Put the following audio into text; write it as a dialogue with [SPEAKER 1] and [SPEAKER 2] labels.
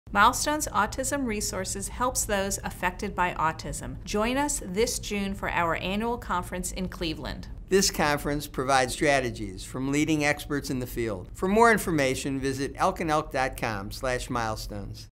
[SPEAKER 1] Milestones Autism Resources helps those affected by autism. Join us this June for our annual conference in Cleveland.
[SPEAKER 2] This conference provides strategies from leading experts in the field. For more information, visit elkandelk.com/milestones.